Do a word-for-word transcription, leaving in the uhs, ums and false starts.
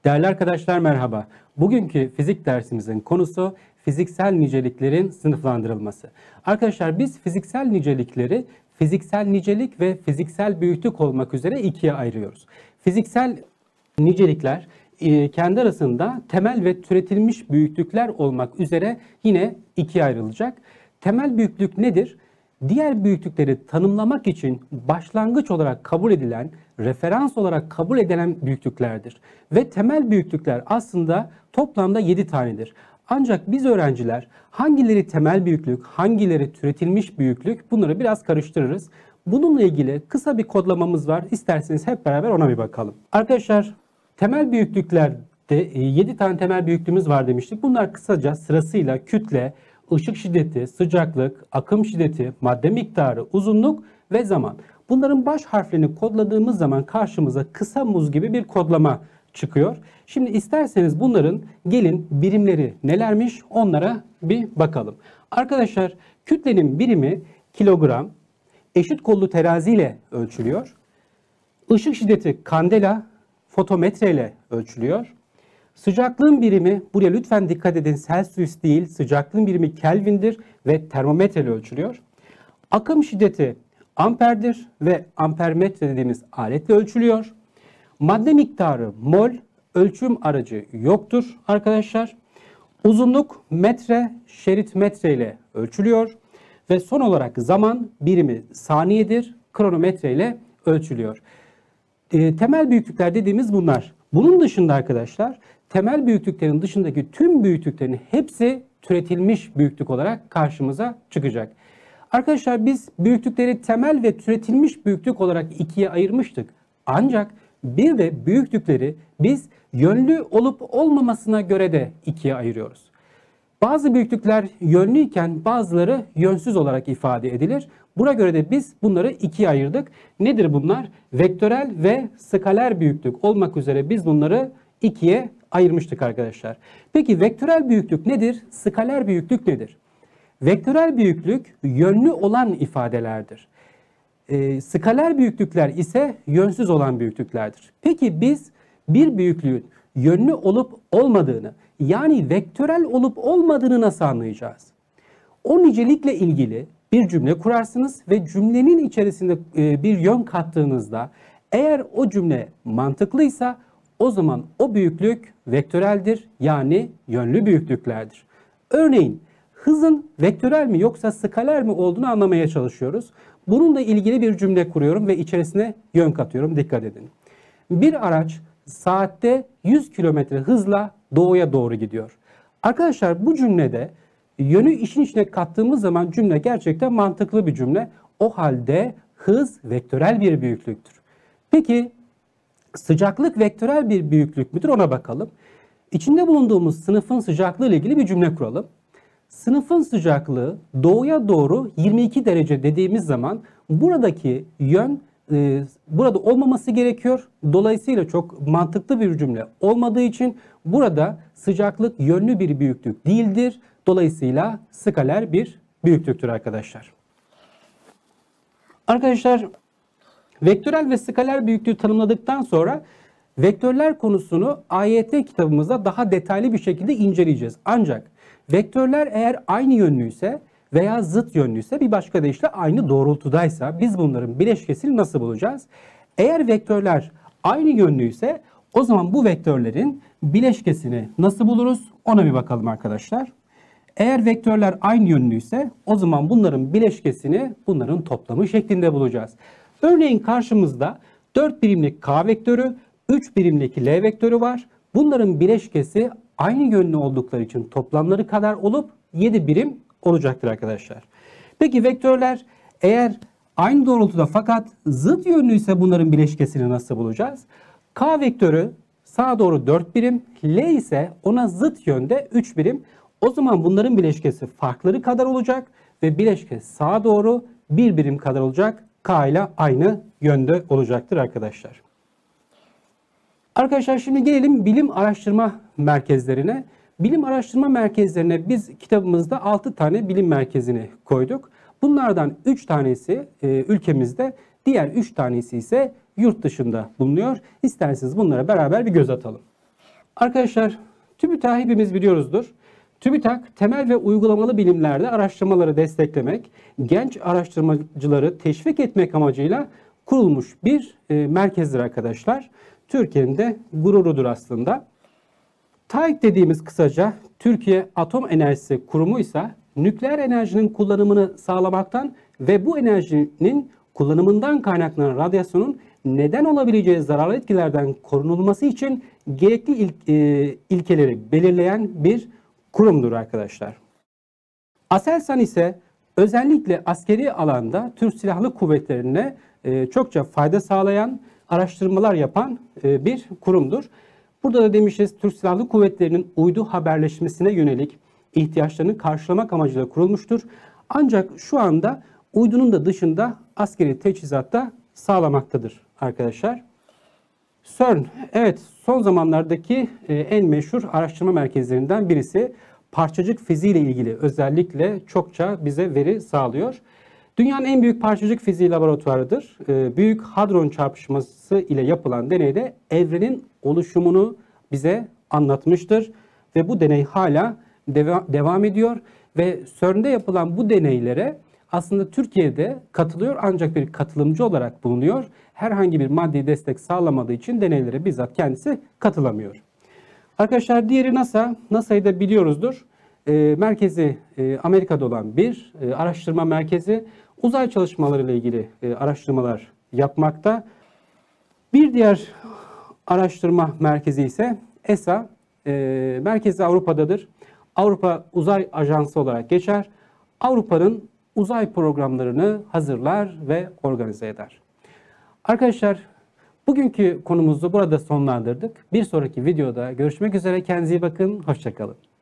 Değerli arkadaşlar merhaba. Bugünkü fizik dersimizin konusu fiziksel niceliklerin sınıflandırılması. Arkadaşlar biz fiziksel nicelikleri fiziksel nicelik ve fiziksel büyüklük olmak üzere ikiye ayırıyoruz. Fiziksel nicelikler kendi arasında temel ve türetilmiş büyüklükler olmak üzere yine ikiye ayrılacak. Temel büyüklük nedir? Diğer büyüklükleri tanımlamak için başlangıç olarak kabul edilen, referans olarak kabul edilen büyüklüklerdir. Ve temel büyüklükler aslında toplamda yedi tanedir. Ancak biz öğrenciler hangileri temel büyüklük, hangileri türetilmiş büyüklük bunları biraz karıştırırız. Bununla ilgili kısa bir kodlamamız var. İsterseniz hep beraber ona bir bakalım. Arkadaşlar temel büyüklüklerde yedi tane temel büyüklüğümüz var demiştik. Bunlar kısaca sırasıyla kütle, ışık şiddeti, sıcaklık, akım şiddeti, madde miktarı, uzunluk ve zaman. Bunların baş harflerini kodladığımız zaman karşımıza kısa muz gibi bir kodlama çıkıyor. Şimdi isterseniz bunların gelin birimleri nelermiş onlara bir bakalım. Arkadaşlar kütlenin birimi kilogram, eşit kollu terazi ile ölçülüyor. Işık şiddeti kandela, fotometre ile ölçülüyor. Sıcaklığın birimi, buraya lütfen dikkat edin, Celsius değil, sıcaklığın birimi Kelvin'dir ve termometre ile ölçülüyor. Akım şiddeti amperdir ve ampermetre dediğimiz aletle ölçülüyor. Madde miktarı mol, ölçüm aracı yoktur arkadaşlar. Uzunluk metre, şerit metre ile ölçülüyor. Ve son olarak zaman birimi saniyedir, kronometre ile ölçülüyor. E, temel büyüklükler dediğimiz bunlar. Bunun dışında arkadaşlar temel büyüklüklerin dışındaki tüm büyüklüklerin hepsi türetilmiş büyüklük olarak karşımıza çıkacak. Arkadaşlar biz büyüklükleri temel ve türetilmiş büyüklük olarak ikiye ayırmıştık. Ancak bir de büyüklükleri biz yönlü olup olmamasına göre de ikiye ayırıyoruz. Bazı büyüklükler yönlüyken bazıları yönsüz olarak ifade edilir. Buna göre de biz bunları ikiye ayırdık. Nedir bunlar? Vektörel ve skaler büyüklük olmak üzere biz bunları ikiye ayırmıştık arkadaşlar. Peki vektörel büyüklük nedir? Skaler büyüklük nedir? Vektörel büyüklük yönlü olan ifadelerdir. E, skaler büyüklükler ise yönsüz olan büyüklüklerdir. Peki biz bir büyüklüğün yönlü olup olmadığını, yani vektörel olup olmadığını nasıl anlayacağız? O nicelikle ilgili bir cümle kurarsınız ve cümlenin içerisinde bir yön kattığınızda eğer o cümle mantıklıysa o zaman o büyüklük vektöreldir, yani yönlü büyüklüklerdir. Örneğin hızın vektörel mi yoksa skaler mi olduğunu anlamaya çalışıyoruz. Bununla ilgili bir cümle kuruyorum ve içerisine yön katıyorum. Dikkat edin. Bir araç saatte yüz kilometre hızla doğuya doğru gidiyor. Arkadaşlar bu cümlede yönü işin içine kattığımız zaman cümle gerçekten mantıklı bir cümle. O halde hız vektörel bir büyüklüktür. Peki sıcaklık vektörel bir büyüklük müdür? Ona bakalım. İçinde bulunduğumuz sınıfın sıcaklığı ile ilgili bir cümle kuralım. Sınıfın sıcaklığı doğuya doğru yirmi iki derece dediğimiz zaman buradaki yön e, burada olmaması gerekiyor. Dolayısıyla çok mantıklı bir cümle olmadığı için burada sıcaklık yönlü bir büyüklük değildir. Dolayısıyla skaler bir büyüklüktür arkadaşlar. Arkadaşlar vektörel ve skaler büyüklüğü tanımladıktan sonra vektörler konusunu A Y T kitabımızda daha detaylı bir şekilde inceleyeceğiz. Ancak vektörler eğer aynı yönlüyse veya zıt yönlüyse, bir başka deyişle aynı doğrultudaysa biz bunların bileşkesini nasıl bulacağız? Eğer vektörler aynı yönlüyse o zaman bu vektörlerin bileşkesini nasıl buluruz? Ona bir bakalım arkadaşlar. Eğer vektörler aynı yönlüyse o zaman bunların bileşkesini bunların toplamı şeklinde bulacağız. Örneğin karşımızda dört birimlik K vektörü, üç birimlik L vektörü var. Bunların bileşkesi aynı yönlü oldukları için toplamları kadar olup yedi birim olacaktır arkadaşlar. Peki vektörler eğer aynı doğrultuda fakat zıt yönlüyse bunların bileşkesini nasıl bulacağız? K vektörü sağa doğru dört birim, L ise ona zıt yönde üç birim. O zaman bunların bileşkesi farkları kadar olacak ve bileşke sağa doğru bir birim kadar olacak. K ile aynı yönde olacaktır arkadaşlar. Arkadaşlar şimdi gelelim bilim araştırma merkezlerine. Bilim araştırma merkezlerine biz kitabımızda altı tane bilim merkezini koyduk. Bunlardan üç tanesi e, ülkemizde, diğer üç tanesi ise yurt dışında bulunuyor. İsterseniz bunlara beraber bir göz atalım. Arkadaşlar, TÜBİTAK hepimiz biliyoruzdur. TÜBİTAK temel ve uygulamalı bilimlerde araştırmaları desteklemek, genç araştırmacıları teşvik etmek amacıyla kurulmuş bir e, merkezdir arkadaşlar. Türkiye'nin de gururudur aslında. TAEK dediğimiz kısaca Türkiye Atom Enerjisi Kurumu ise nükleer enerjinin kullanımını sağlamaktan ve bu enerjinin kullanımından kaynaklanan radyasyonun neden olabileceği zararlı etkilerden korunulması için gerekli il, e, ilkeleri belirleyen bir kurumdur arkadaşlar. Aselsan ise özellikle askeri alanda Türk Silahlı Kuvvetleri'ne e, çokça fayda sağlayan, araştırmalar yapan e, bir kurumdur. Burada da demişiz, Türk Silahlı Kuvvetleri'nin uydu haberleşmesine yönelik ihtiyaçlarını karşılamak amacıyla kurulmuştur. Ancak şu anda uydunun da dışında askeri teçhizatta sağlamaktadır arkadaşlar. CERN, evet, son zamanlardaki en meşhur araştırma merkezlerinden birisi. Parçacık fiziği ile ilgili özellikle çokça bize veri sağlıyor. Dünyanın en büyük parçacık fiziği laboratuvarıdır. Büyük hadron çarpışması ile yapılan deneyde evrenin oluşumunu bize anlatmıştır. Ve bu deney hala deva devam ediyor. Ve CERN'de yapılan bu deneylere aslında Türkiye'de katılıyor ancak bir katılımcı olarak bulunuyor. Herhangi bir maddi destek sağlamadığı için deneylere bizzat kendisi katılamıyor. Arkadaşlar, diğeri NASA. NASA'yı da biliyoruzdur. E, merkezi e, Amerika'da olan bir e, araştırma merkezi. Uzay çalışmaları ile ilgili e, araştırmalar yapmakta. Bir diğer araştırma merkezi ise E S A. E, merkezi Avrupa'dadır. Avrupa Uzay Ajansı olarak geçer. Avrupa'nın uzay programlarını hazırlar ve organize eder. Arkadaşlar, bugünkü konumuzu burada sonlandırdık. Bir sonraki videoda görüşmek üzere. Kendinize iyi bakın. Hoşça kalın.